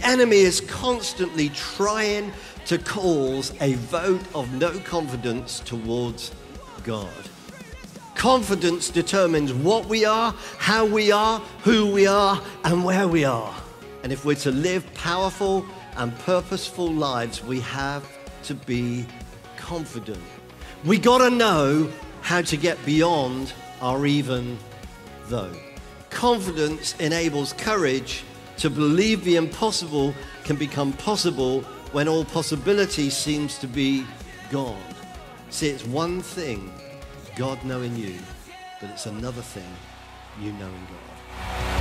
enemy is constantly trying to cause a vote of no confidence towards God. Confidence determines what we are, how we are, who we are, and where we are. And if we're to live powerful and purposeful lives, we have to be confident. We gotta know how to get beyond our even though. Confidence enables courage to believe the impossible can become possible when all possibility seems to be gone. See, it's one thing God knowing you, but it's another thing you knowing God.